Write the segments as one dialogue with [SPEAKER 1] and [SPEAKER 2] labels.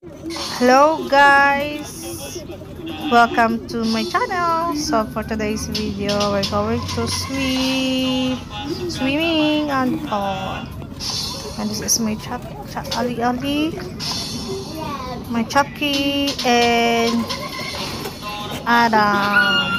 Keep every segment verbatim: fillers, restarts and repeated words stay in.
[SPEAKER 1] Hello guys, welcome to my channel. So for today's video we're going to swim swimming on the pond, and this is my chap, chap Ali Ali, my Chucky, and Adam.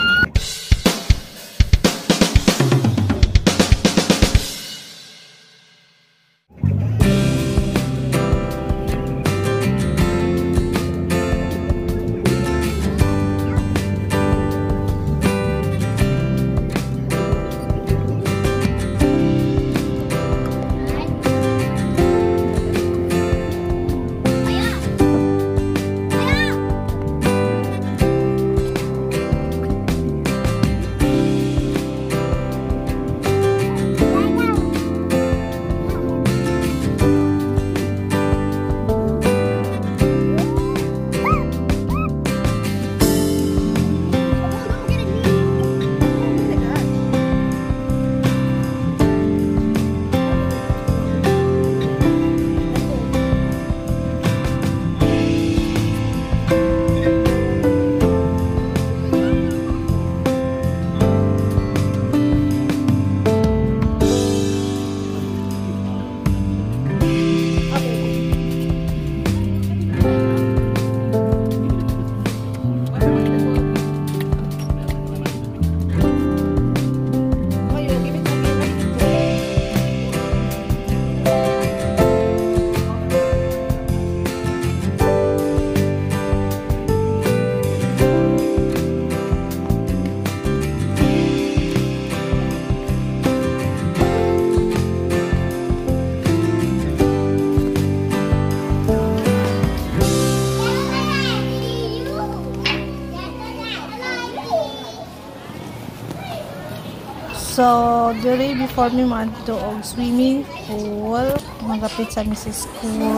[SPEAKER 1] So, diri before me maadto og swimming pool, magapit sa mi sa school,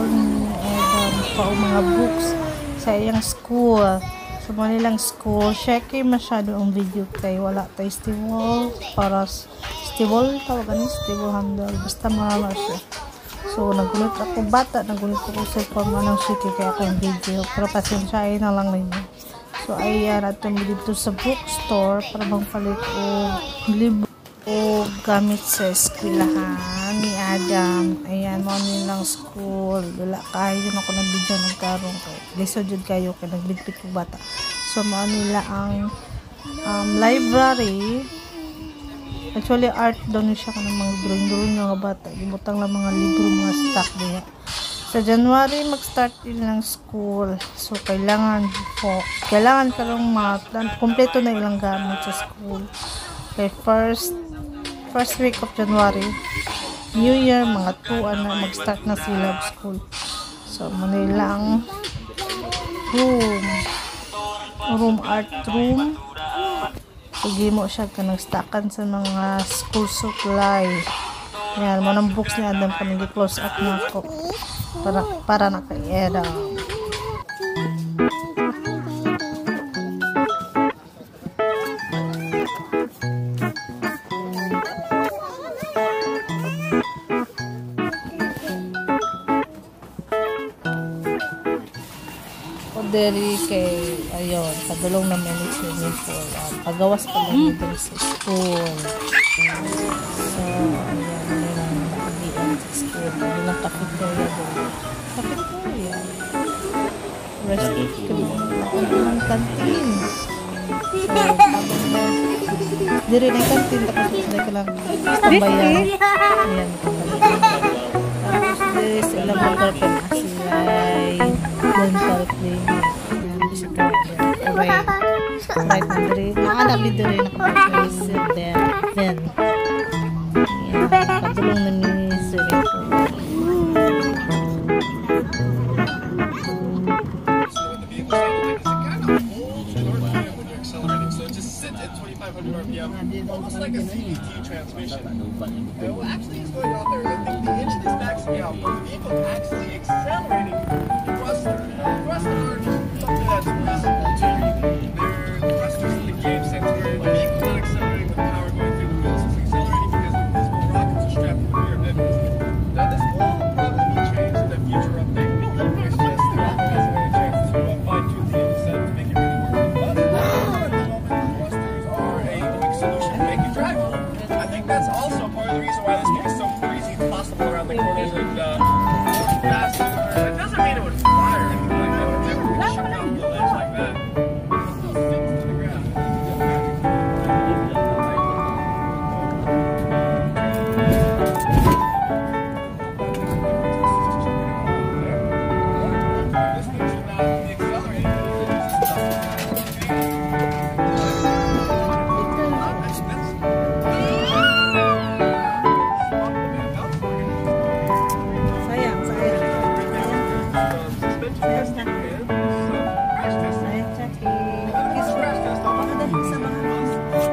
[SPEAKER 1] and pa mga books sa iyang school. So, mo nilang school, check masyado ang video kay wala tay stable para stable tawagan ni stable handle, basta mama siya. So, nagulit ako bata, nagulit ako sa forma ng shiki kaya ako yung video, pero pasensyahin na lang ninyo. So, ayan, ato mi dito sa bookstore para bang palit o libro o gamit sa eskwelahan ni Adam. Ayan, mo nilang school. Wala kayo na ako ng video nagkaroon ko. Liso jud kayo kay nagbitbit ko bata. So, mo nila ang um, library. Actually, art daw ni siya kanang mga drawing-drawing ng bata. Ibutang lang mga libro, mga stock diya. Sa January, mag-start din ng school. So, kailangan po, kailangan ka lang mga, kompleto na ilang gamit sa school. Okay, first, first week of January, New Year, mga tuan na mag-start na sila of school. So, manilang room, room art room. So, gimo siya ka nagstakan sa mga school supply. Yan, manang books ni Adam pa nag-close up na ako para, para na kay Adam. Deri kay ayon padulong na may swimming pool, um, pagawas pa lang dito sa school. So ayan, nilang nakabian sa school, nilang cafeteria doon, cafeteria restaurant, nilang canteen. So habang na diri na canteen, tapos na ka lang tambayan. Ayan, tapos diri sila mag-open asilay dental clinic. Right. Right na diri. Naanak ni diri nakapag-place then. Then. Ayan. Padulong na ni swimming pool.
[SPEAKER 2] Almost like a C D T transmission. And what actually is going on there, I think the engine is maxing out, but the vehicle is actually accelerating the thruster. The thruster are just something that's visible to you. They're the thrusters in the cave sensor. The vehicle's not accelerating with the power going through the wheels. It's accelerating because the invisible rockets are strapped to the rear vehicles. Now this will probably be changed in a future update. It's just the test and some crash test.
[SPEAKER 1] Ay, checking.
[SPEAKER 2] Uh, this crash test on
[SPEAKER 1] Baka dahil sa mga
[SPEAKER 2] bus, bus,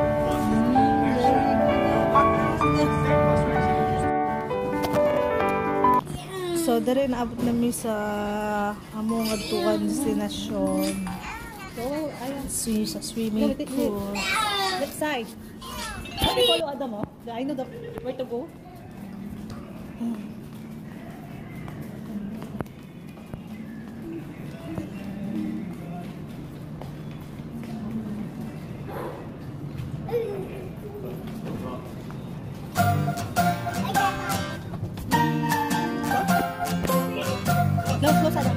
[SPEAKER 2] state bus racing.
[SPEAKER 1] So, dari naabot namin sa among adtuan destinasyon.
[SPEAKER 3] Oh, ayun.
[SPEAKER 1] Swi sa swimming pool.
[SPEAKER 3] Left side. How do you follow Adam, oh? I know the where to go. Close, close, Adam.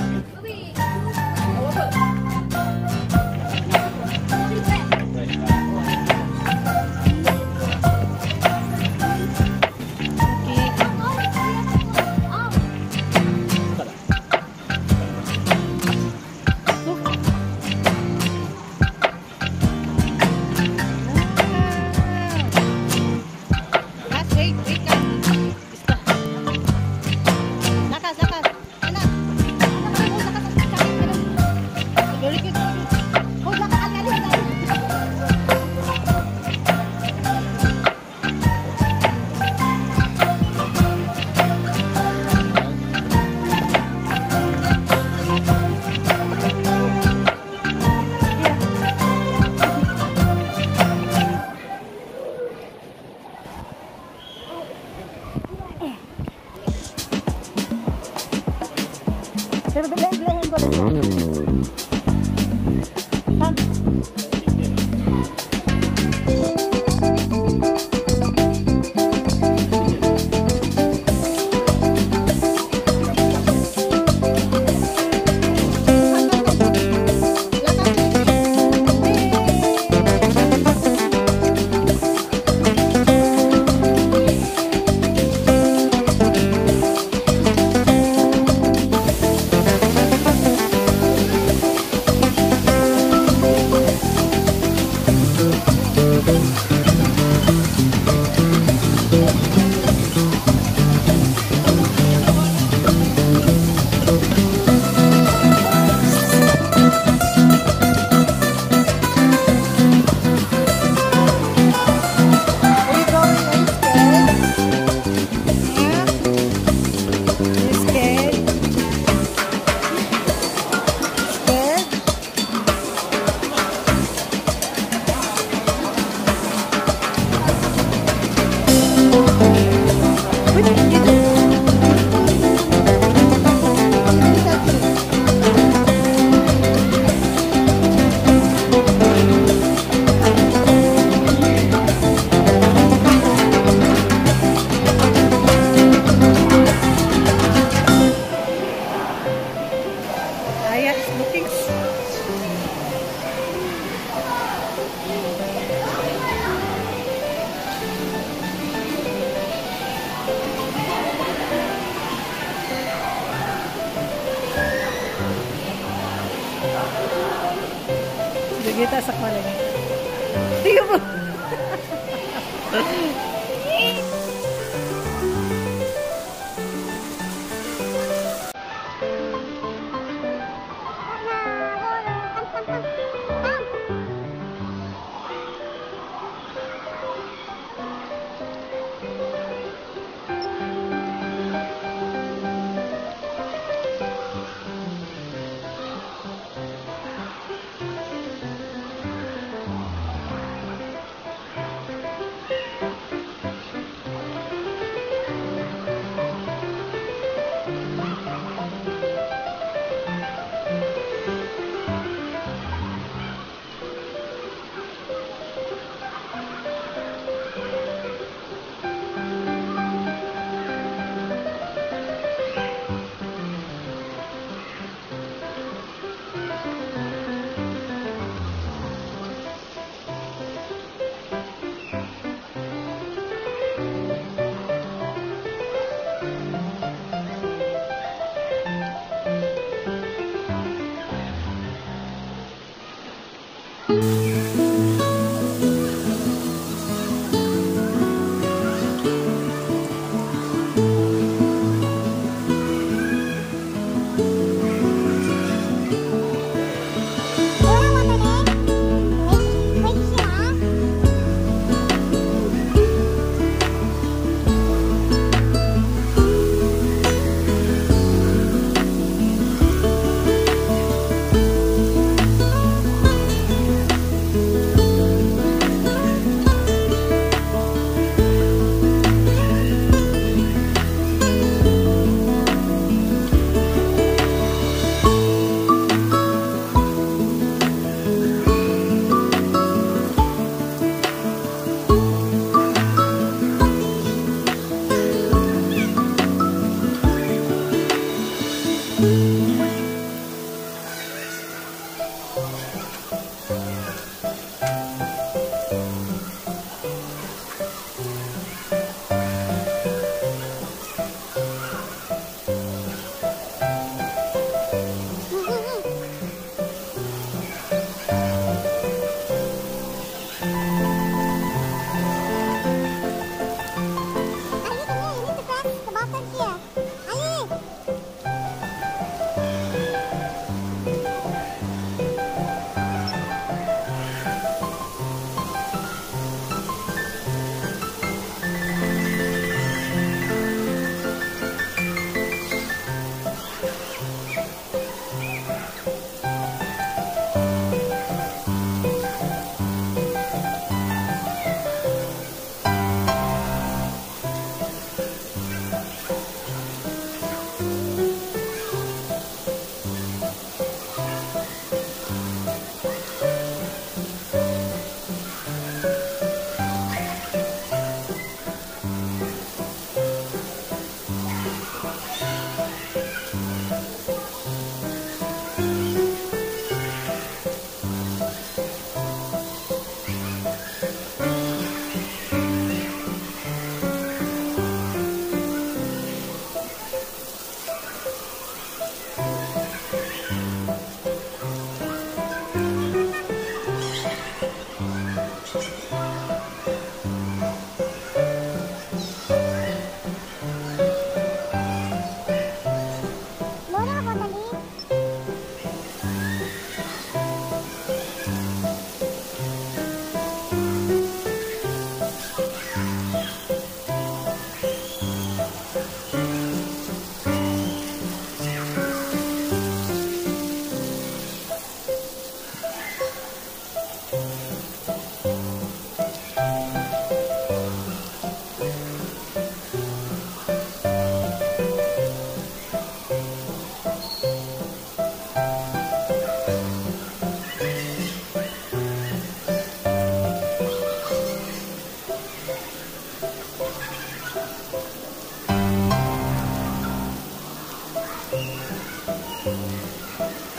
[SPEAKER 3] Last, wait, wait, guys. Lakas, lakas. Anak. Very good. Hold lakas, ang galing, ang galing. Pero bilahin, bilahin ko rin. Sam. Kita sa kwaleng. Tingnan mo.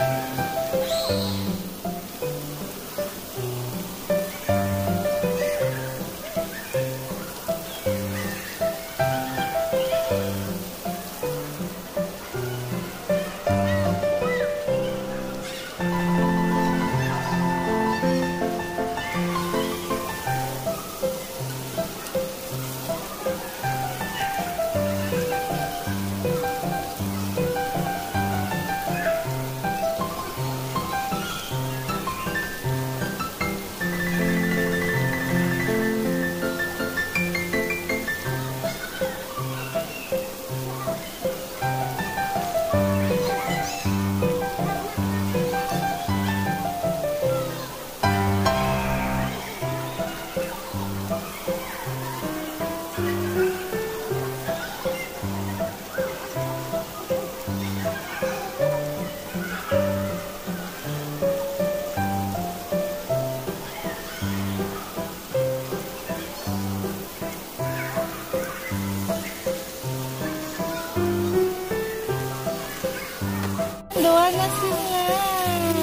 [SPEAKER 1] Doon na sila.